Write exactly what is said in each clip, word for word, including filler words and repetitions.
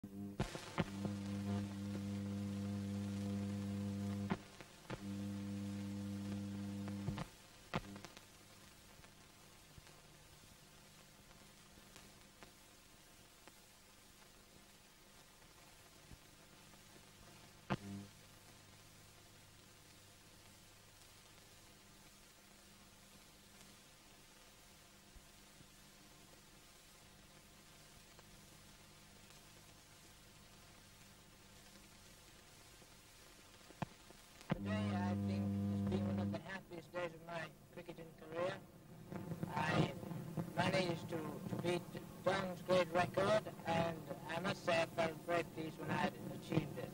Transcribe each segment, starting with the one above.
Today I think has been one of the happiest days of my cricketing career. I managed to, to beat Don's great record, and I must say I felt very pleased when I had achieved it.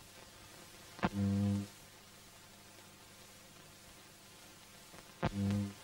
Mm-hmm.